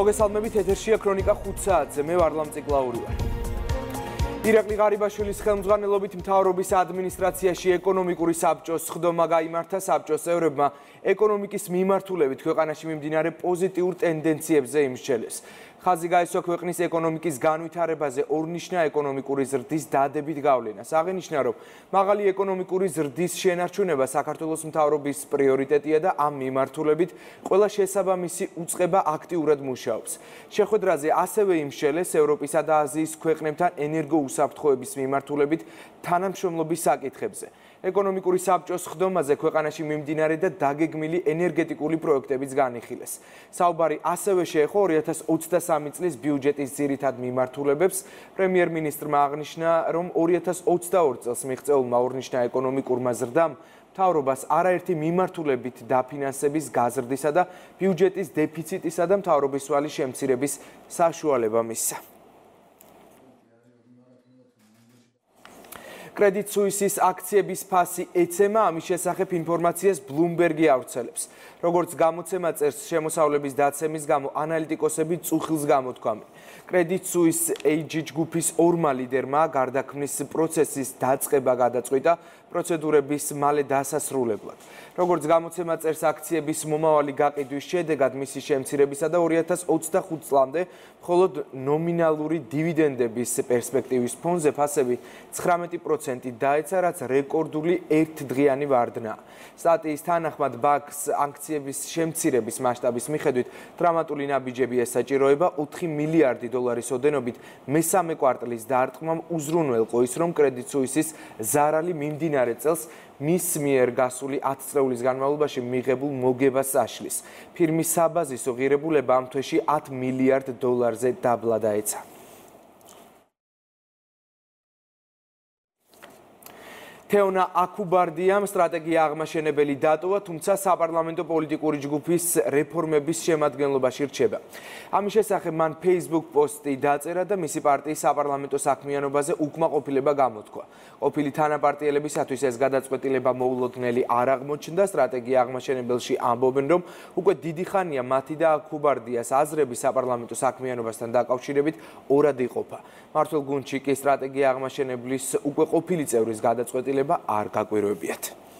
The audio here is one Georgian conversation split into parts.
მოგესალმებით, ეთერშია ქრონიკა 5 საათზე, მე ვარ ლამწიკლაური ვარ. ირაკლი ღარიბაშვილის ხელმძღვანელობით მთავრობის ადმინისტრაციაში ეკონომიკური საბჭოს სხდომა გაიმართა. საბჭოს წევრებმა ეკონომიკის მიმართულებით ქვეყანაში მიმდინარე პოზიტიურ ტენდენციებზე იმსჯელეს. ხაზი გაესვა ქვეყნის ეკონომიკის განვითარებაზე ორნიშნა ეკონომიკური ზრდის დადებით გავლენას. აღინიშნა, რომ მაღალი ეკონომიკური ზრდის შენარჩუნება საქართველოს მთავრობის პრიორიტეტია და ამ მიმართულებით ყველა შესაბამისი უწყება აქტიურად მუშაობს. შეხვედრაზე ასევე იმსჯელეს ევროპისა და აზიის ქვეყნებთან ენერგოუსაფრთხოების მიმართულებით თანამშრომლობის საკითხებზე. ეკონომიკური საბჭოს სხდომაზე ქვეყანაში მიმდინარე და დაგეგმილი ენერგეტიკული პროექტებიც განიხილეს. საუბარი ასევე შეეხო 2023 წლის ბიუჯეტის ძირითად მიმართულებებს. პრემიერ-მინისტრმა აღნიშნა, რომ 2022 წელს მიღწეულმა ორნიშნა ეკონომიკურმა ზრდამ მთავრობას არაერთი მიმართულებით დაფინანსების გაზრდისა და ბიუჯეტის დეფიციტისა და მთავრობის ვალის შემცირების საშუალება მისცა. კრედიტ სუისის აქციების ფასი ეცემა, ამის შესახებ ინფორმაციას ბლუმბერგი ავრცელებს. როგორც გამოცემა წერს, შემოსავლების დაცემის გამო ანალიტიკოსები წუხილს გამოთქვამენ. კრედიტ სუის AG ჯგუფის ორმა ლიდერმა გარდაქმნის პროცესის დაწყება გადაწყვიტა პროცედურების მალე დასასრულებლად. როგორც გამოცემა წერს, აქციების მომავალი გაყიდვის შედეგად მისი შემცირებისა და 2025 წლამდე მხოლოდ ნომინალური დივიდენდების პერსპექტივის ფონზე ფასები 19% დაეცა, რაც რეკორდული ერთდღიანი ვარდნაა. სტატიის თანახმად ბანკს აქციების შემცირების მასშტაბის მიხედვით დრამატული ნაბიჯები ესაჭიროება 4 მილიარდი დოლარის ოდენობით მესამე კვარტლის დაარტყმამ უზრუნველყო ის, რომ კრედიტ სუისის ზარალი მიმდინარე წელს მის მიერ გასული 10 წლების განმავლობაში მიღებულ მოგებას აშლის. ფირმის საბაზისო ღირებულება ამ თვეში 10 მილიარდ დოლარზე დაბლა დაეცა. თეონა აქუბარდიამ სტრატეგია აღმაშენებელი დატოვა, თუმცა საპარლამენტო პოლიტიკური ჯგუფის რეფორმების შემადგენლობაში რჩება. ამის შესახებ მან Facebook პოსტი დაწერა და მისი პარტიის საპარლამენტო საქმიანობაზე უკმაყოფილება გამოთქვა. ყოფილი თანაპარტიელებისათვის ეს გადაწყვეტილება მოულოდნელი არ აღმოჩნდა. სტრატეგია აღმაშენებელში ამბობენ, რომ უკვე დიდი ხანია მათი და აქუბარდიას აზრები საპარლამენტო საქმიანობასთან დაკავშირებით ორად იყოფა. მართლ გუნდში კი სტრატეგია აღმაშენებლის უკვე ყოფილი წევრის გადაწყვეტილება არ გაკვირვებიათ.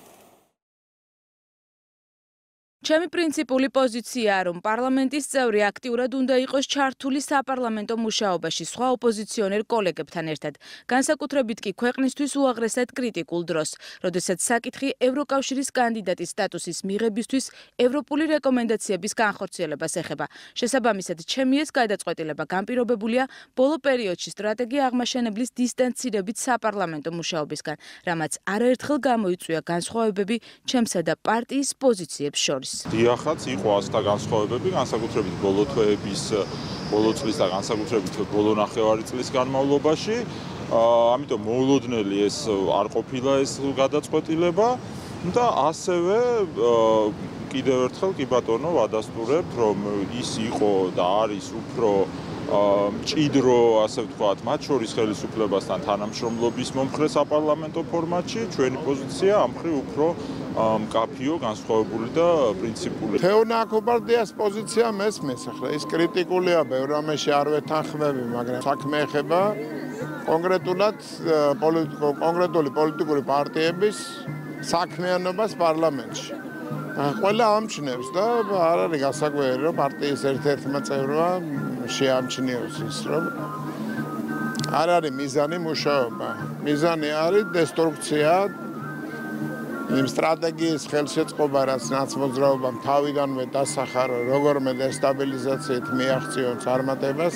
ჩემი პრინციპული პოზიციაა, რომ პარლამენტის წევრი აქტიურად უნდა იყოს ჩართული საპარლამენტო მუშაობაში სხვა ოპოზიციონერ კოლეგებთან ერთად, განსაკუთრებით კი ქვეყნისთვის უაღრესად კრიტიკულ დროს, როდესაც საკითხი ევროკავშირის კანდიდატის სტატუსის მიღებისთვის ევროპული რეკომენდაციების განხორციელებას ეხება. შესაბამისად, ჩემი ეს გადაწყვეტილება განპირობებულია ბოლო პერიოდში სტრატეგია აღმაშენებლის დისტანცირებით საპარლამენტო მუშაობისგან, რამაც არაერთხელ გამოიწვია განსხვავებები ჩემსა და პარტიის პოზიციებს შორის. დიახაც, იყო ასთა განსხვავებები, განსაკუთრებით ბოლო თვეების, ბოლო წლის და განსაკუთრებით ბოლო ნახევარი წლის განმავლობაში. ამიტომ მოულოდნელი ეს არ ყოფილა ეს გადაწყვეტილება და ასევე კიდევ ერთხელ კი ბატონო ვადასტურებ, რომ ის იყო და არის უფრო მჭიდრო, ასე ვთქვათ, მათ შორის ხელისუფლებასთან თანამშრომლობის მომხრე საპარლამენტო ფორმატში, ჩვენი პოზიცია ამ მხრივ უფრო მკაფიო, განსხვავებული და პრინციპული. თეონა აქუბარდიას პოზიცია მესმის, ახლა ის კრიტიკულია ბევრ რამეში არ ვეთანხმები, მაგრამ საქმე ეხება კონკრეტულად კონკრეტული პოლიტიკური პარტიების საქმიანობას პარლამენტში. ყველა ამჩნევს და არ არის გასაკვირი, რომ პარტიის ერთ-ერთმა წევრმა შეამჩნიოს ის, რომ არ არის მიზანი მუშაობა. მიზანი არის დესტრუქცია, იმ სტრატეგიის ხელშეწყობა, რაც ნაცმოძრაობამ თავიდანვე დასახარო, როგორმე დესტაბილიზაციით მიაღწიონ წარმატებას.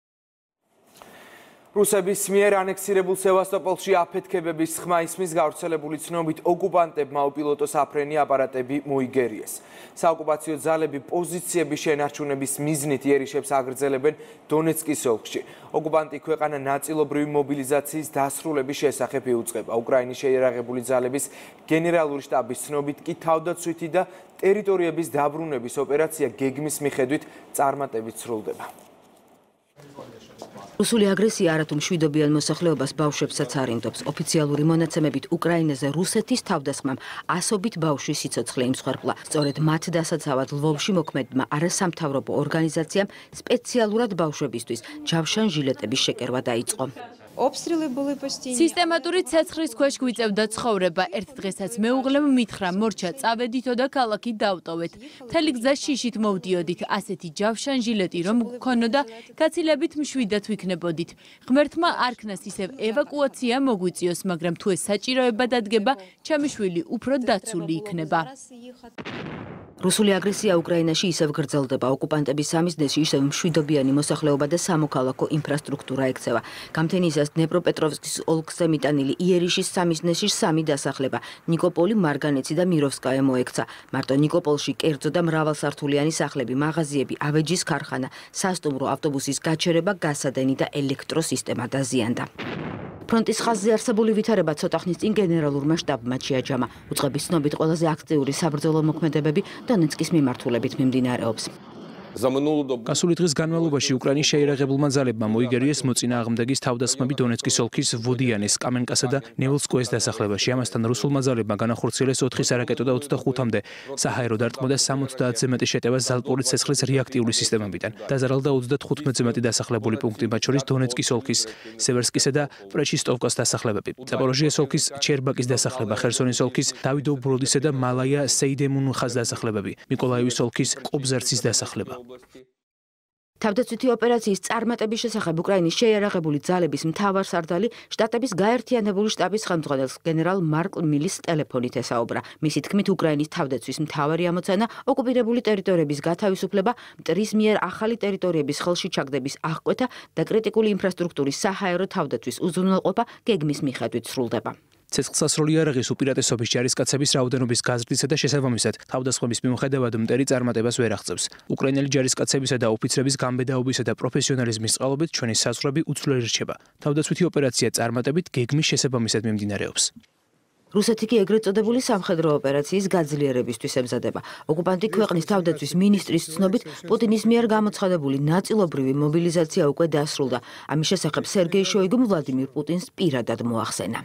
რუსების მიერ ანექსირებულ სევასტოპოლში აფეთქებების ხმა ისმის გავრცელებული ცნობით ოკუპანტებმა უპილოტო საფრენი აპარატები მოიგერიეს. საოკუპაციო ძალები პოზიციების შენარჩუნების მიზნით იერიშებს აგრძელებენ დონეცკის ოლქში. ოკუპანტი ქვეყანა ნაწილობრივი მობილიზაციის დასრულების შესახებ იუწყება. უკრაინის შეიარაღებული ძალების გენერალური შტაბის ცნობით კი თავდაცვითი და ტერიტორიების დაბრუნების ოპერაცია გეგმის მიხედვით წარმატებით სრულდება. რუსული აგრესია არათუ მშვიდობიან მოსახლეობას ბავშვებსაც არინდობს. ოფიციალური მონაცემებით უკრაინაზე რუსეთის თავდასხმამ ასობით ბავშვი სიცოცხლე იმსხვერპლა. სწორედ მათ დასაცავად ლვოვში მოქმედმა არასამთავრობო ორგანიზაციამ სპეციალურად ბავშვებისთვის ჯავშან ჟილეტების შეკერვა დაიწყო. სისტემატური ცეცხლის ქვეშ გვიწევდა ცხოვრება. ერთ დღესაც მეუღლემ მითხრა, მორჩა, წავედითო და ქალაქი დავტოვეთ. მთელი გზა შიშით მოვდიოდით, ასეთი ჯავშან ჟილეტი რომ გქონოდა, გაცილებით მშვიდად ვიქნებოდით. ღმერთმა არქნას ისევ ევაკუაცია მოგვიწიოს, მაგრამ თუ ეს საჭიროება დადგება, ჩემი შვილი უფრო დაცული იქნება. რუსული აგრესია უკრაინაში ისევ გრძელდება. ოკუპანტების სამიზნეში ისევ მშვიდობიანი მოსახლეობა და სამოქალაქო ინფრასტრუქტურა ექცევა. გამთენიისას დნეპროპეტროვსკის ოლქზე მიტანილი იერიშის სამიზნეში 3 დასახლება. ნიკოპოლი, მარგანეცი და მიროვსკაია მოექცა. მარტო ნიკოპოლში კერძო და მრავალსართულიანი სახლები, მაღაზიები, ავეჯის ქარხანა, სასტუმრო, ავტობუსის გაჩერება, გასადენი და ელექტროსისტემა დაზიანდა. ფრონტის ხაზზე არსებული ვითარება ცოტა ხნის წინ გენერალურმა შტაბმა შეაჯამა. უწყების ცნობით ყველაზე აქტიური საბრძოლო მოქმედებები დონეცკის მიმართულებით მიმდინარეობს. გასული დღის განმავლობაში უკრაინის შეიარაღებულმა ძალებმა მოიგერიეს მოწინააღმდეგის თავდასხმები დონეცკის ოლქის ვოდიანეს, კამენკასა და ნეველსკოეს დასახლებაში. ამასთან რუსულმა ძალებმა განახორციელეს 4 სარაკეტო და 25-მდე საჰაერო დარტყმა და 70-ზე მეტი შეტევა ზალპური ცეცხლის რეაქტიული სისტემებიდან. დაზარალდა 35-ზე მეტი დასახლებული პუნქტი, მათ შორის დონეცკის ოლქის სევერსკისა და პრეჩისტოვკას დასახლებები. ზაპოროჟიეს ოლქის ჩერბაკის დასახლება, ხერსონის ოლქის დავიდოვბროდისა და მალაია სეიდემუნხას დასახლებები, მიკოლაევის ოლქის კობზარცის დასახლება. თავდაცვითი ოპერაციის წარმატების შესახებ უკრაინის შეიარაღებული ძალების მთავარსარდალი შტატების გაერთიანებული შტაბის ხელმძღვანელს გენერალ მარკ მილის ტელეფონით ესაუბრა. მისი თქმით, უკრაინის თავდაცვის მთავარი ამოცანა ოკუპირებული ტერიტორიების გათავისუფლება, მტრის მიერ ახალი ტერიტორიების ხელში ჩაგდების აღკვეთა და კრიტიკული ინფრასტრუქტურის საჰაერო თავდაცვის უზრუნველყოფა გეგმის მიხედვით სრულდება. ცეცხლსასროლი იარაღის უპირატესობის ჯარისკაცების რაოდენობის გაზრდისა და შესაბამისად თავდასხმების მიუხედავად მტერი წარმატებას ვერ აღწევს. უკრაინელი ჯარისკაცებისა და ოფიცრების გამბედაობისა და პროფესიონალიზმის წყალობით ჩვენი საზღვრები უცვლელი რჩება. თავდაცვითი ოპერაცია წარმატებით გეგმის შესაბამისად მიმდინარეობს. რუსეთი კი ეგრეთ წოდებული სამხედრო ოპერაციის გაძლიერებისთვის ემზადება. ოკუპანტი ქვეყნის თავდაცვის მინისტრის ცნობით, პუტინის მიერ გამოცხადებული ნაწილობრივი მობილიზაცია უკვე დასრულდა. ამის შესახებ სერგეი შოიგუმ ვლადიმირ პუტინს პირადად მოახსენა.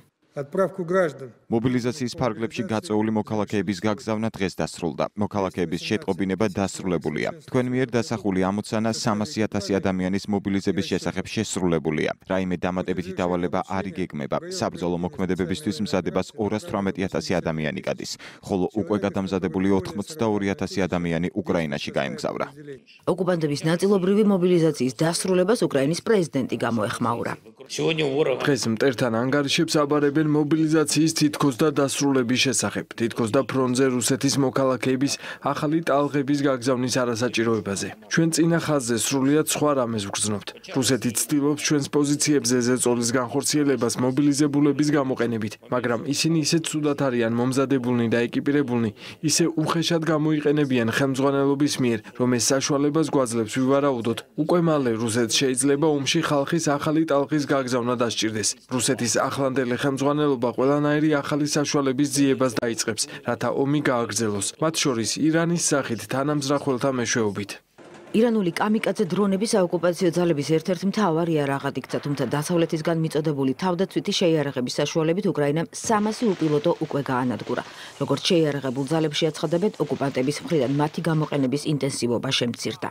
მობილიზაციის ფარგლებში გაწეული მოქალაქეების გაგზავნა დღეს დასრულდა. მოქალაქეების შეტყობინება დასრულებულია. თქვენ მიერ დასახული ამოცანა 300,000 ადამიანის მობილიზების შესახებ შესრულებულია. რაიმე დამატებითი დავალება არ იგეგმება. საბრძოლო მოქმედებებისთვის მზადებას 218,000 ადამიანი გადის, ხოლო უკვე გადამზადებული 82,000 ადამიანი უკრაინაში გაემგზავრა. ოკუპანტების ნაწილობრივი მობილიზაციის დასრულებას უკრაინის პრეზიდენტი გამოეხმაურა. დღეს მტერთან ანგარიშებს აბარებენ მობილიზაციის თითქოს და დასრულების შესახებ. თითქოს და ფრონტზე რუსეთის მოქალაქეების ახალი ტალღების გაგზავნის არასაჭიროებაზე. ჩვენ წინა ხაზზე სრულიად სხვა რამეს ვგრძნობთ. რუსეთი ცდილობს ჩვენს პოზიციებზე ზეწოლის განხორციელებას მობილიზებულების გამოყენებით, მაგრამ ისინი ისეთ ცუდად არიან მომზადებულნი და ეკიპირებულნი, ისე უხეშად გამოიყენებიან ხელმძღვანელობის მიერ, რომ ეს საშუალებას გვაძლევს ვივარაუდოთ. უკვე მალე რუსეთს შეიძლება ომში ხალხის ახალი ტალღის გაგზავნა დასჭირდეს. რუსეთის ახლანდელი ხელმძღვანელობა ყველანაირი ახალი საშუალების ძიებას დაიწყებს, რათა ომი გააგრძელოს, მათ შორის ირანის სახით თანამზრახველთა მეშვეობით. ირანული კამიკაძე დრონები საოკუპაციო ძალების ერთ-ერთ მთავარ იარაღად იქცა, თუმცა დასავლეთისგან მიწოდებული თავდაცვითი შეიარაღების საშუალებით უკრაინამ 300 უპილოტო უკვე გაანადგურა. როგორც შეიარაღებულ ძალებში აცხადებენ, ოკუპანტების მხრიდან მათი გამოყენების ინტენსივობა შემცირდა.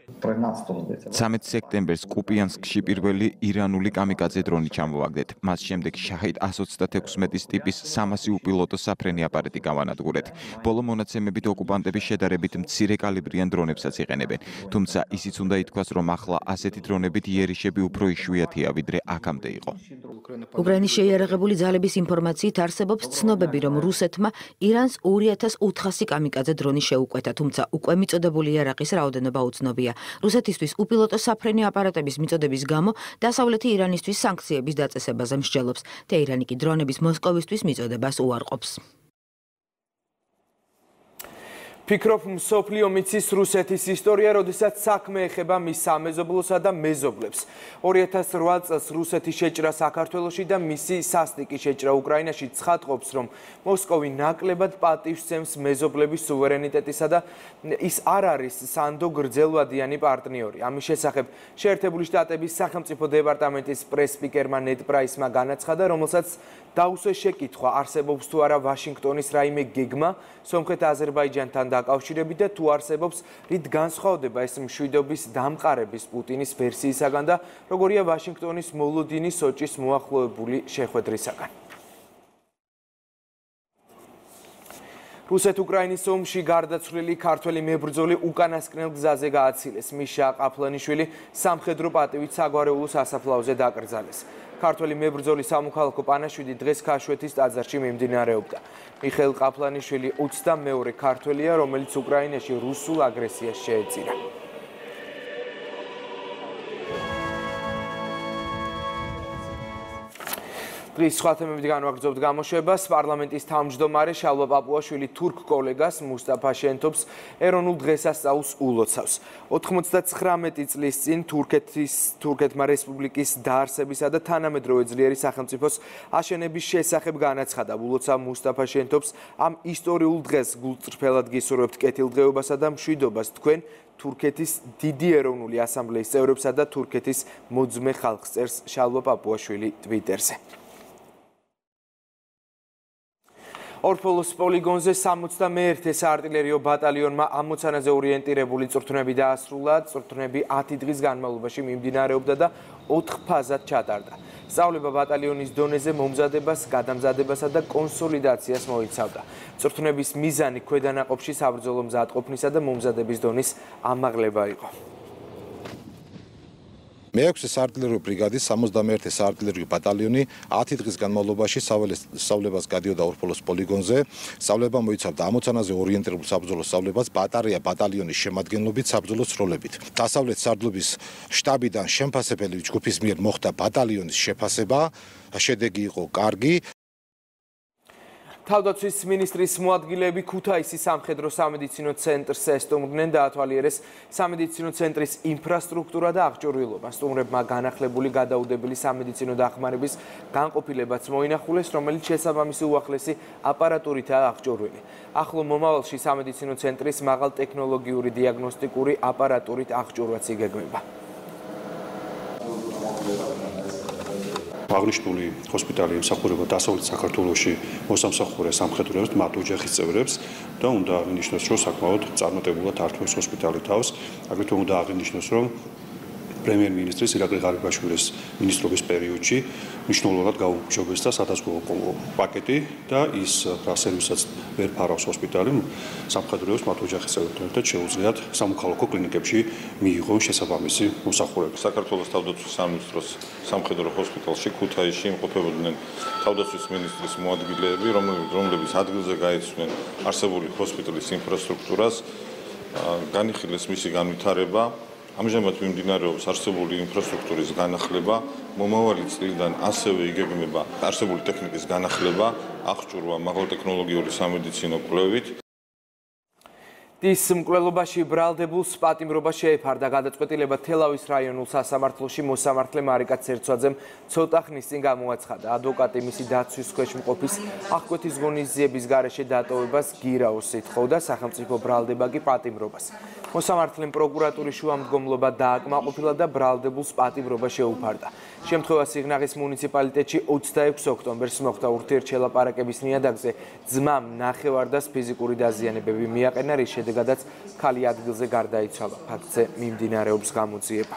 13 სექტემბერს კუპიანსკში პირველი ირანული კამიკაძე დრონი ჩამოვაგდეთ. მას შემდეგ შაჰიდ 136 ტიპის 300 უპილოტო საფრენი აპარატი გავანადგურეთ. ბოლო მონაცემებით ოკუპანტები შედარებით მცირე კალიბრიან დრონებსაც იყენებენ. თუმცა ისიც უნდა ითქვას, რომ ახლა ასეთი დრონებით იერიშები უფრო იშვიათია, ვიდრე აქამდე იყო. უკრაინის შეიარაღებული ძალების ინფორმაციით არსებობს ცნობები, რომ რუსეთმა ირანს 2400 კამიკაძე დრონი შეუკვეთა, თუმცა უკვე მიწოდებული იარაღის რაოდენობა უცნობია. რუსეთისთვის უპილოტო საფრენი აპარატების მიწოდების გამო დასავლეთი ირანისთვის სანქციების დაწესებაზე მსჯელობს. თეირანი კი დრონების მოსკოვისთვის მიწოდებას უარყოფს. ფიქრობ მსოფლიო მიცის რუსეთის ისტორია, როდესაც საქმე ეხება მის სამეზობლოსა და მეზობლებს. 2008 წელს რუსეთის შეჭრა საქართველოში და მისი სასტიკი შეჭრა უკრაინაში ცხადყოფს, რომ მოსკოვი ნაკლებად პატივს სცემს მეზობლების სუვერენიტეტისა და ის არ არის სანდო გრძელვადიანი პარტნიორი. ამის შესახებ შეერთებული შტატების სახელმწიფო დეპარტამენტის პრეს-სპიკერმა ნედ პრაისმა განაცხადა, რომელსაც დაუსვეს შეკითხვა, არსებობს თუ არა ვაშინგტონის რაიმე გეგმა სომხეთ აზერბაიჯანთან დაკავშირებით და თუ არსებობს რით განსხვავდება ეს მშვიდობის დამყარების პუტინის ვერსიისაგან და როგორია ვაშინგტონის მოლოდინი სოჭის მოახლოებული შეხვედრისაგან. რუსეთ-უკრაინის ომში გარდაცვლილი ქართველი მებრძოლი უკანასკნელ გზაზე გააცილეს. მიშა ყაფლანიშვილი სამხედრო პატივით საგვარეულო სასაფლაოზე დაკრძალეს. ქართველი მებრძოლი სამოქალაქო პანაშვიდი დღეს ქაშვეთის ტაძარში მიმდინარეობდა. მიხეილ ყაფლანიშვილი 22 ქართველია, რომელიც უკრაინაში რუსულ აგრესიას შეეწირა. დღის სხვა თემებით განვაგრძობთ გამოშვებას. პარლამენტის თავმჯდომარე შალვა პაპუაშვილი თურქ კოლეგას მუსტაფა შენთობს ეროვნულ დღესასწაულს ულოცავს. 99 წლის წინ თურქეთმა რესპუბლიკის დაარსებისა და თანამედროვე ძლიერი სახელმწიფოს აშენების შესახებ განაცხადა. ულოცავ მუსტაფა შენთობს ამ ისტორიულ დღეს გულწრფელად გისურვებთ კეთილდღეობასა და მშვიდობას თქვენ თურქეთის დიდი ეროვნული ასამბლეის წევრებსა და თურქეთის მოძმე ხალხს, წერს შალვა პაპუაშვილი ტვიტერზე. ორფოლოს პოლიგონზე 61 საარტილერიო ბატალიონმა ამოცანაზე ორიენტირებული წვრთნები დაასრულა. წვრთნები 10 დღის განმავლობაში მიმდინარეობდა და 4 ფაზად ჩატარდა. სწავლება ბატალიონის დონეზე მომზადებას, გადამზადებასა და კონსოლიდაციას მოიცავდა. წვრთნების მიზანი ქვედანაყოფში საბრძოლო მზადყოფნისა და მომზადების დონის ამაღლება იყო. მე-6 საარტილერიო ბრიგადის 61 საარტილერიო ბატალიონი 10 დღის განმავლობაში სწავლებას გადიოდა ორფოლოს პოლიგონზე. სწავლება მოიცავდა ამოცანაზე ორიენტირებულ საბრძოლო სწავლებას ბატარეა ბატალიონის შემადგენლობით საბრძოლო სროლებით. დასავლეთ სარდლობის შტაბიდან შემფასებელი ჯგუფის მიერ მოხდა ბატალიონის შეფასება, შედეგი იყო კარგი. თავდაცვის მინისტრის მოადგილეები ქუთაისის სამხედრო სამედიცინო ცენტრს ესტუმრნენ და ათვალიერეს სამედიცინო ცენტრის ინფრასტრუქტურა და აღჭურვილობა. სტუმრებმა განახლებული გადაუდებელი სამედიცინო დახმარების განყოფილებაც მოინახულეს, რომელიც შესაბამისი უახლესი აპარატურითაა აღჭურვილი. ახლო მომავალში სამედიცინო ცენტრის მაღალტექნოლოგიური დიაგნოსტიკური აპარატურით აღჭურვაც იგეგმება. აღნიშნული ჰოსპიტალი ემსახურება დასავლეთ საქართველოში მოსამსახურე სამხედროებს, მათ ოჯახის წევრებს და უნდა აღინიშნოს, რომ საკმაოდ წარმატებულად ართმევს ჰოსპიტალი თავს. აგრეთვე უნდა აღინიშნოს, რომ პრემიერ-მინისტრის ირაკლი ღარიბაშვილის მინისტრობის პერიოდში მნიშვნელოვნად გაუმჯობესდა სადაზღვევო პაკეტი და ის რასერვისაც ვერ ფარავს ჰოსპიტალი სამხედროებს, მათ ოჯახის წევრებთან შეუძლიათ სამოქალაქო კლინიკებში მიიღონ შესაბამისი მოსახურება. საქართველოს თავდაცვის სამინისტროს სამხედრო ჰოსპიტალში ქუთაისში იმყოფებოდნენ თავდაცვის მინისტრის მოადგილეები, რომლებიც ადგილზე გაეცნენ არსებული ჰოსპიტალის ინფრასტრუქტურას, განიხილეს მისი განვითარება. ამჟამად მიმდინარეობს არსებული ინფრასტრუქტურის განახლება, მომავალი წლიდან ასევე იგეგმება არსებული ტექნიკის განახლება, აღჭურვა მაღალტექნოლოგიური სამედიცინო კვლევით. დის მკვლელობაში ბრალდებულს პატიმრობა შეეფარდა. გადაწყვეტილება თელავის რაიონულ სასამართლოში მოსამართლე მარიკა ცერცვაძემ ცოტა ხნის წინ გამოაცხადა. ადვოკატი მისი დაცვის ქვეშ მყოფის აღკვეთის ღონისძიების გარეშე დატოვებას გირაოს ითხოვდა, სახელმწიფო ბრალდება კი პატიმრობას. მოსამართლემ პროკურატურის შუამდგომლობა დააკმაყოფილა და ბრალდებულს პატიმრობა შეუფარდა. შემთხვევა სიღნაღის მუნიციპალიტეტში 26 ოქტომბერს მოხდა. ურთიერთშელაპარაკების ნიადაგზე ძმამ ნახევარდას ფიზიკური დაზიანებები მიაყენა, რის შედეგადაც ქალი ადგილზე გარდაიცვალა. ფაქტზე მიმდინარეობს გამოძიება.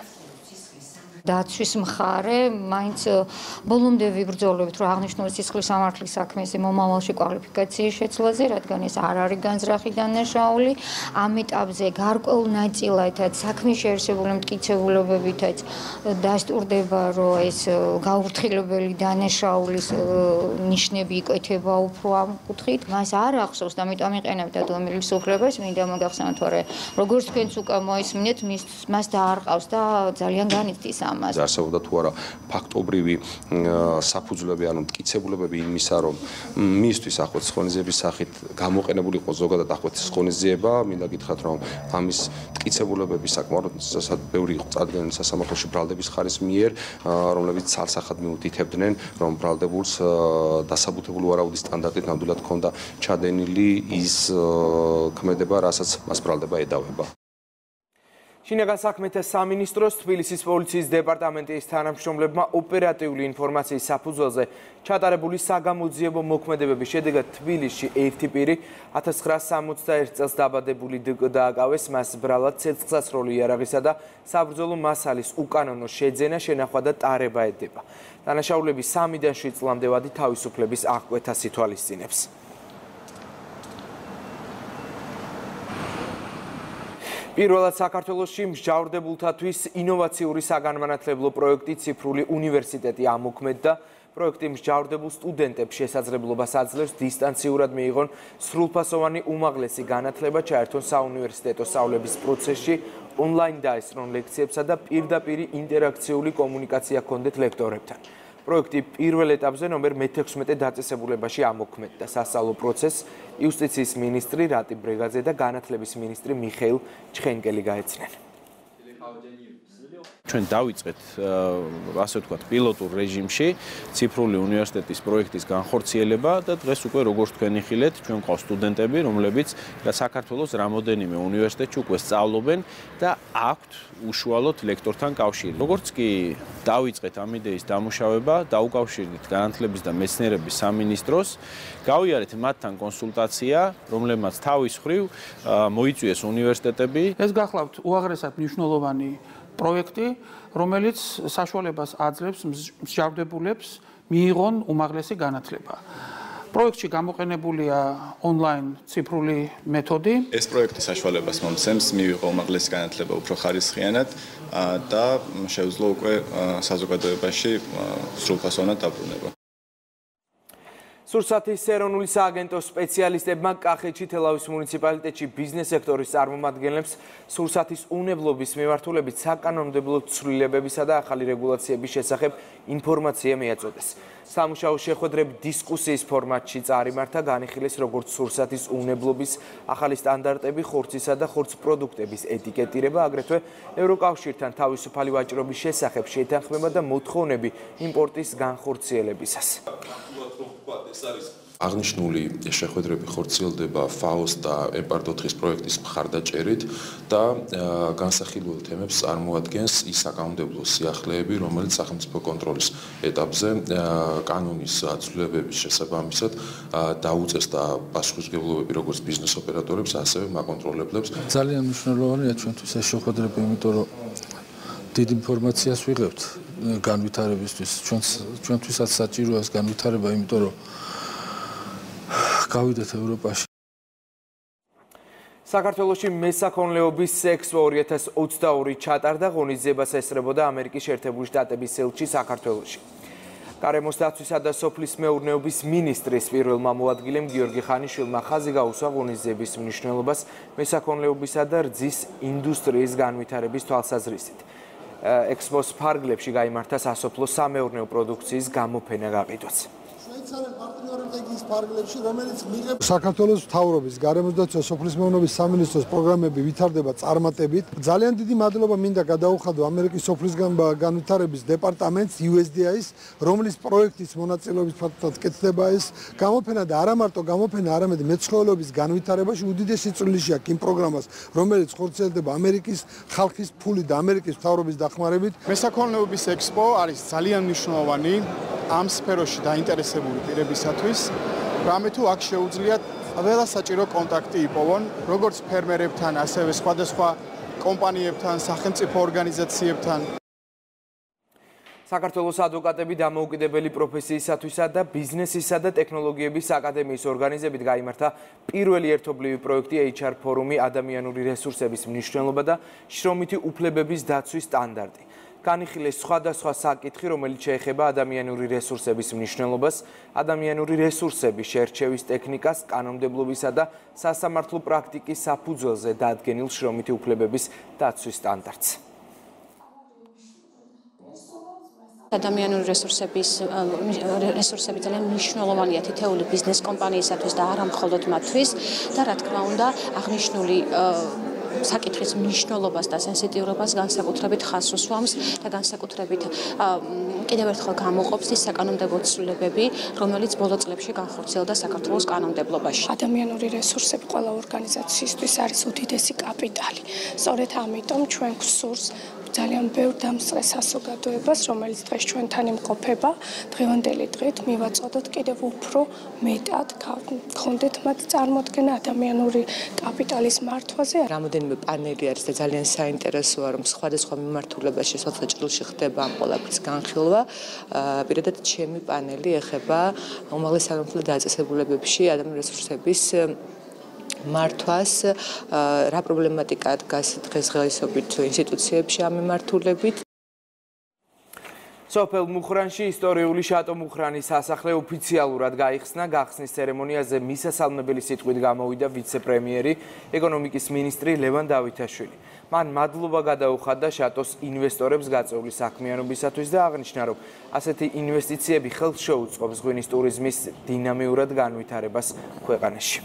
დაცვის მხარე მაინც ბოლომდე ვიბრძოლებით, რომ აღნიშნული სისხლის სამართლის საქმეზე მომავალში კვალიფიკაციის შეცვლაზე, რადგან ეს არ არის განზრახი დანაშაული, ამ ეტაპზე გარკვეულ ნაწილადაც საქმის შეერსებული მტკიცებულებებითაც დასტურდება, რომ ეს გაურთხილებელი დანაშაულის ნიშნები იკვეთება უფრო ამ კუთხით. მას არ ახსოვს და ამიტომ იყენებდა დომილის უფლებას, მინდა მოგახსენოთ, რომ როგორც თქვენც უკვე მოისმინეთ, მას დაარყავს და ძალიან განიცდის ამას. არსებობდა თუ არა ფაქტობრივი საფუძვლები, ანუ მტკიცებულებები იმისა, რომ მისთვის ახოთ ხონიზების სახით გამოყენებული იყო ზოგადად ახოთ ხონიზება, მინდა გითხრათ, რომ ამის მტკიცებულებები საკმაოდ ბევრი იყო წარდგენილი სასამართლოში ბრალდების ხარის მიერ, რომლებიც ცალსახად მიუთითებდნენ, რომ ბრალდებულს დასაბუთებული ვარაუდის სტანდარტით ნამდვილად ჰქონდა ჩადენილი ის ქმედება, რასაც მას ბრალდება ედავება. შინაგან საქმეთა სამინისტროს თბილისის პოლიციის დეპარტამენტის თანამშრომლებმა ოპერატიული ინფორმაციის საფუძველზე ჩატარებული საგამოძიებო მოქმედებების შედეგად თბილისში ერთი პირი 1961 წელს დაბადებული დააკავეს, მას ბრალად ცეცხლსასროლი იარაღისა და საბრძოლო მასალის უკანონო შეძენა, შენახვა და ტარება ედება. დანაშაულები 3-დან 7 წლამდე ვადი თავისუფლების აღკვეთას ითვალისწინებს. პირველად საქართველოში მსჯავრდებულთათვის ინოვაციური საგანმანათლებლო პროექტი ციფრული უნივერსიტეტი ამოქმედდა. პროექტი მსჯავრდებულ სტუდენტებს შესაძლებლობას აძლევს დისტანციურად მიიღონ სრულფასოვანი უმაღლესი განათლება, ჩაერთონ საუნივერსიტეტო სწავლების პროცესში, ონლაინ დაესწრონ ლექციებსა და პირდაპირი ინტერაქციული კომუნიკაცია ჰქონდეთ ლექტორებთან. პროექტი პირველ ეტაპზე ნომერ მე-16 დაწესებულებაში ამოქმედდა. სასწავლო პროცესს იუსტიციის მინისტრი რატი ბრეგაძე და განათლების მინისტრი მიხეილ ჩხენკელი გაეცნენ. ჩვენ დავიწყეთ, ასე ვთქვათ, პილოტურ რეჟიმში ციფრული უნივერსიტეტის პროექტის განხორციელება და დღეს უკვე როგორც თქვენ იხილეთ, ჩვენ ყავს სტუდენტები, რომლებიც საქართველოს რამოდენიმე უნივერსიტეტში უკვე სწავლობენ და აქვთ უშუალოდ ლექტორთან კავშირი. როგორც კი დავიწყეთ ამ იდეის დამუშავება, დაუკავშირდით განათლების და მეცნიერების სამინისტროს, გავიარეთ მათთან კონსულტაცია, რომლებმაც თავის მხრივ მოიწვიეს უნივერსიტეტები. ეს გახლავთ უაღრესად მნიშვნელოვანი პროექტი, რომელიც საშუალებას აძლევს მსჯავრდებულებს მიიღონ უმაღლესი განათლება. პროექტში გამოყენებულია ონლაინ ციფრული მეთოდი. ეს პროექტი საშუალებას მომცემს მივიღო უმაღლესი განათლება უფრო ხარისხიანად და შეუძლო უკვე საზოგადოებაში სრულფასოვნად დაბრუნება. სურსათის ეროვნული სააგენტოს სპეციალისტებმა კახეთში თელავის მუნიციპალიტეტში ბიზნეს სექტორის წარმომადგენლებს სურსათის უნებლობის მიმართულებით საკანონმდებლო ცვლილებებისა და ახალი რეგულაციების შესახებ ინფორმაცია მიაწოდეს. სამუშაო შეხვედრები დისკუსიის ფორმატში წარიმართა, განიხილეს როგორც სურსათის უნებლობის ახალი სტანდარტები, ხორცისა და ხორცპროდუქტების ეტიკეტირება, აგრეთვე ევროკავშირთან თავისუფალი ვაჭრობის შესახებ შეთანხმება და მოთხოვნები იმპორტის განხორციელებისას. აღნიშნული შეხვედრები ხორციელდება FAO-ს და EPAR-4-ის პროექტის მხარდაჭერით და განსახილველ თემებს წარმოადგენს ის საკანონმდებლო სიახლეები, რომელიც სახელმწიფო კონტროლის ეტაპზე კანონის ცვლილებების შესაბამისად დაუწეს და პასუხისმგებლობები როგორც ბიზნეს ოპერატორებს, ასევე მაკონტროლებლებს. ძალიან მნიშვნელოვანია ჩვენთვის ეს შეხვედრები, იმიტომ რომ დიდ ინფორმაციას ვიღებთ განვითარებისთვის. ჩვენთვისაც საჭიროა ეს განვითარება, იმიტომ რომ გავიდეთ ევროპაში. საქართველოში მესაქონლეობის ექსპო 2022 ჩატარდა, ღონისძიებას ესწრებოდა ამერიკის შეერთებული შტატების ელჩი საქართველოში. გარემოს დაცვისა და სოფლის მეურნეობის მინისტრის პირველმა მოადგილემ გიორგი ხანიშვილმა ხაზი გაუსვა ღონისძიების მნიშვნელობას მესაქონლეობისა და რძის ინდუსტრიის განვითარების თვალსაზრისით. ექსპოს ფარგლებში გაიმართა სასოფლო სამეურნეო პროდუქციის გამოფენა გაყიდვაც. საქართველოს მთავრობის გარემოს დაცვა სოფლის მეურნეობის სამინისტროს პროგრამები ვითარდება წარმატებით. ძალიან დიდი მადლობა მინდა გადაუხადო ამერიკის სოფლის განვითარების დეპარტამენტს USDA-ს, რომლის პროექტის მონაწილეობის ფაქტად კეთდება ეს გამოფენა და არა მარტო გამოფენა, არამედ მეცხოველეობის განვითარებაში უდიდესი წვლილი აქვს იმ პროგრამას, რომელიც ხორციელდება ამერიკის ხალხის ფული და ამერიკის მთავრობის დახმარებით. მესაქონლეობის ექსპო არის ძალიან მნიშვნელოვანი ამ სფეროში დაინტერესებული პირებისათვის, რამე თუ აქ შეუძლიათ ველასაჭირო კონტაქტი იპოვონ, როგორც ფერმერებთან, ასევე სხვადასხვა კომპანიებთან, სახელმწიფო ორგანიზაციებთან. საქართველოს ადვოკატები დამოუკიდებელი პროფესიისათვისა და ბიზნესისა და ტექნოლოგიების აკადემიის ორგანიზებით გაიმართა პირველი ერთობლივი პროექტი HR ფორუმი ადამიანური რესურსების მნიშვნელობა და შრომითი უფლებების დაცვის სტანდარტი. განიხილეს სხვადასხვა საკითხი, რომელიც შეეხება ადამიანური რესურსების მნიშვნელობას, ადამიანური რესურსების შერჩევის ტექნიკას, კანონმდებლობისა და სასამართლო პრაქტიკის საფუძველზე დადგენილ შრომითი უფლებების დაცვის სტანდარტს. ადამიანური რესურსები ძალიან მნიშვნელოვანია თითოეული ბიზნეს კომპანიისათვის და არა მხოლოდ მათთვის და რა თქმა უნდა აღნიშნული საკითხის მნიშვნელობას და სენსიტიურობას განსაკუთრებით ხაზს უსვამს და განსაკუთრებით კიდევ ერთხელ გამოყოფს ის საკანონმდებლო ცვლილებები, რომელიც ბოლო წლებში განხორციელდა საქართველოს კანონმდებლობაში. ადამიანური რესურსები ყველა ორგანიზაციისთვის არის უდიდესი კაპიტალი. სწორედ ამიტომ ჩვენ გვსურს ძალიან ბევრ დამსწრე საზოგადოებას, რომელიც დღეს ჩვენთან იმყოფება, დღევანდელი დღით მივაწოდოთ კიდევ უფრო მეტად, გქონდეთ მათ წარმოდგენა ადამიანური კაპიტალის მართვაზე. რამოდენიმე პანელი არის და ძალიან საინტერესოა, რომ სხვადასხვა მიმართულებაში სოციალურ ხდება ამ ყველაფრის განხილვა. პირადად ჩემი პანელი ეხება უმაღლეს სამართლებრივ დაწესებულებებში ადამიანური რესურსების მართვას, რა პრობლემატიკა დგას დღესდღეობით ინსტიტუციებში ამ მიმართულებით. სოფელ მუხრანში ისტორიული შატო მუხრანის სასახლე ოფიციალურად გაიხსნა. გახსნის ცერემონიაზე მისასალმებელი სიტყვით გამოვიდა ვიცე-პრემიერი, ეკონომიკის მინისტრი ლევან დავითაშვილი. მან მადლობა გადაუხადა შატოს ინვესტორებს გაწეული საქმიანობისათვის და აღნიშნა, რომ ასეთი ინვესტიციები ხელს შეუწყობს ღვინის ტურიზმის დინამიურად განვითარებას ქვეყანაში.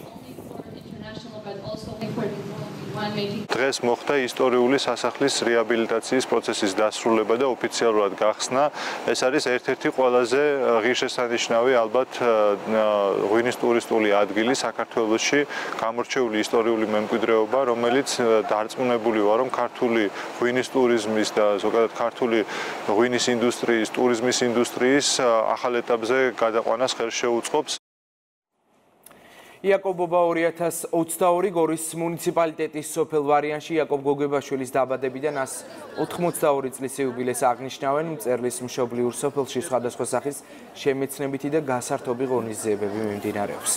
დღეს მოხდა ისტორიული სასახლის რეაბილიტაციის პროცესის დასრულება და ოფიციალურად გახსნა. ეს არის ერთ-ერთი ყველაზე ღირსშესანიშნავი ალბათ ღვინის ტურისტული ადგილი საქართველოში, გამორჩეული ისტორიული მემკვიდრეობა, რომელიც დარწმუნებული ვარ, რომ ქართული ღვინის ტურიზმის და ზოგადად ქართული ღვინის ინდუსტრიის, ტურიზმის ინდუსტრიის ახალ ეტაპზე გადაყვანას ხელს შეუწყობს. იაკობობა 2022 გორის მუნიციპალიტეტის სოფელ ვარიანში იაკობ გოგებაშვილის დაბადებიდან 182 წლის იუბილეს აღნიშნავენ. მწერლის მშობლიურ სოფელში სხვადასხვა სახის შემეცნებითი და გასართობი ღონისძიებები მიმდინარეობს.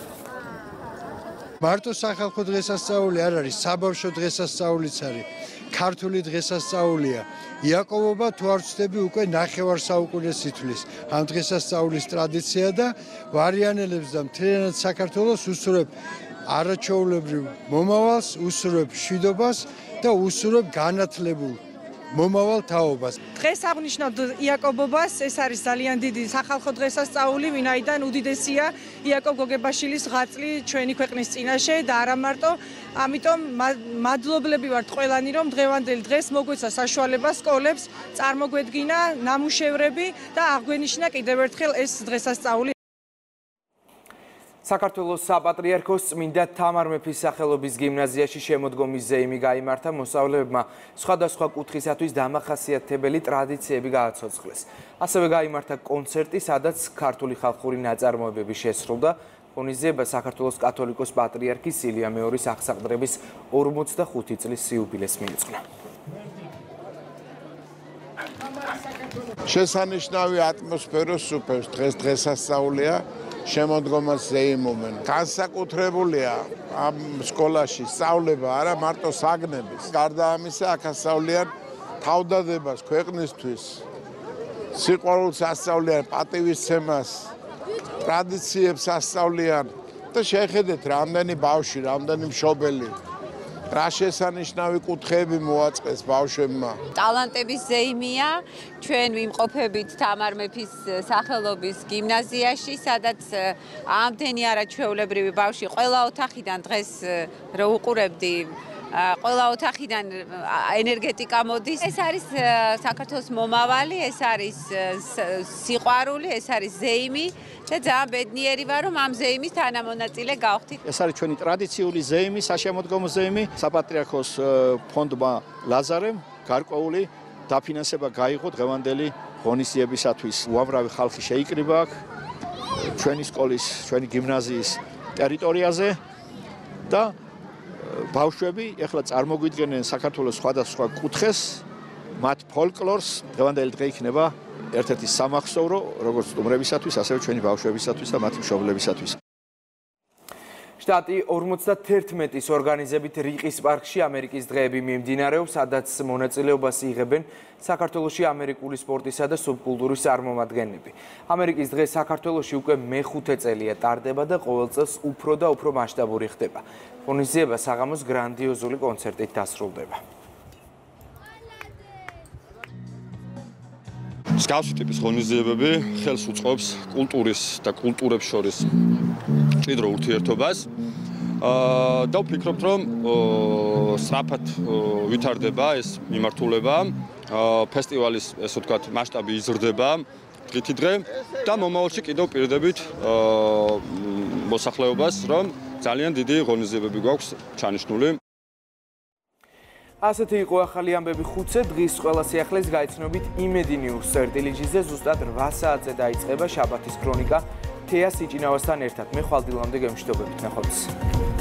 მარტო სახალხო დღესასწაული არ არის, საბავშვო დღესასწაულიც არის. ქართული დღესასწაულია. იაკობობა თუ არ ვცდები უკვე 9 საუკუნეს ითვლის ამ დღესასწაულის ტრადიცია და ვარიანელებს და მთლიანად საქართველოს უსურვებ არაჩვეულებრივ მომავალს, უსურვებ მშვიდობას და უსურვებ განათლებულ მომავალ თაობას. დღეს აღნიშნავთ იაკობობას, ეს არის ძალიან დიდი სახალხო დღესასწაული, ვინაიდან უდიდესია იაკობ გოგებაშვილის ღაწლი ჩვენი ქვეყნის წინაშე და არა მარტო, ამიტომ მადლობლები ვართ ყველანი, რომ დღევანდელ დღეს მოგვეცა საშუალება სკოლებს წარმოგვედგინა ნამუშევრები და აღვენიშნა კიდევ ერთხელ ეს დღესასწაული. საქართველოს საპატრიარქოს წმინდა თამარ მეფის სახელობის გიმნაზიაში შემოდგომის ზეიმი გაიმართა. მოსწავლეებმა სხვადასხვა კუთხისათვის დამახასიათებელი ტრადიციები გააცოცხლეს. ასევე გაიმართა კონცერტი, სადაც ქართული ხალხური ნაწარმოებები შესრულდა. ღონისძიება საქართველოს კათოლიკოს პატრიარქის ილია მეორის აღსაყდრების 45 წლის იუბილეს მიეძღვნა. შესანიშნავი ატმოსფეროს სუფევს დღესასწაულია. შემოდგომას ზეიმობენ. განსაკუთრებულია ამ სკოლაში სწავლება არა მარტო საგნების. გარდა ამისა, აქ ასწავლიან თავდადებას ქვეყნისთვის, სიყვარულს ასწავლიან, პატივისცემას, ტრადიციებს ასწავლიან და შეხედეთ რამდენი ბავშვი, რამდენი მშობელი. რა შესანიშნავი კუთხეები მოაწყეს ბავშვებმა. ტალანტების ზეიმია, ჩვენ ვიმყოფებით თამარ მეფის სახელობის გიმნაზიაში, სადაც ამდენი არაჩვეულებრივი ბავშვი ყველა ოთახიდან დღეს რო უყურებდი, ყველა ოთახიდან ენერგეტიკა მოდის. ეს არის საქართველოს მომავალი, ეს არის სიყვარული, ეს არის ზეიმი და ძალიან ბედნიერი ვარ, რომ ამ ზეიმის თანამონაწილე გავხდით. ეს არის ჩვენი ტრადიციული ზეიმი, საშემოდგომო ზეიმი. საპატრიარქოს ფონდმა ლაზარემ გარკვეული დაფინანსება გაიღო დღევანდელი ღონისძიებისათვის. უამრავი ხალხი შეიკრიბა აქ ჩვენი სკოლის, ჩვენი გიმნაზიის ტერიტორიაზე და ბავშვები ეხლა წარმოგვიდგენენ საქართველოს სხვადასხვა კუთხეს, მათ ფოლკლორს. დღევანდელი დღე იქნება ერთ-ერთი სამახსოვრო, როგორც სტუმრებისათვის, ასევე ჩვენი ბავშვებისათვის და მათი მშობლებისათვის. შტატი 51-ის ორგანიზებით რიყის პარკში ამერიკის დღეები მიმდინარეობს, სადაც მონაწილეობას იღებენ საქართველოში ამერიკული სპორტისა და სუბკულტურის წარმომადგენლები. ამერიკის დღე საქართველოში უკვე მე-5 წელია ტარდება და ყოველ წელს უფრო და უფრო მასშტაბური ხდება. ღონისძიება საღამოს გრანდიოზული კონცერტით დასრულდება. მსგავსი ტიპის ღონისძიებები ხელს უწყობს კულტურის და კულტურებს შორის მჭიდრო ურთიერთობას. და ვფიქრობთ, რომ სწრაფად ვითარდება ეს მიმართულება, ფესტივალის, ესე ვთქვათ, მასშტაბი იზრდება დღითი დღე და მომავალში კიდევ პირდებით მოსახლეობას, რომ ძალიან დიდი ღონისძიებები გვაქვს ჩანიშნული. ასეთი იყო ახალი ამბები 5-ზე დღის ყველა სიახლეს გაიცნობით იმედი ნიუს სერტილიჯიზე ზუსტად 8 საათზე დაიწყება შაბათის ქრონიკა თეა სიჭინავასთან ერთად. მე ხვალ დილამდე გემშვიდობებით, ნახვამდის.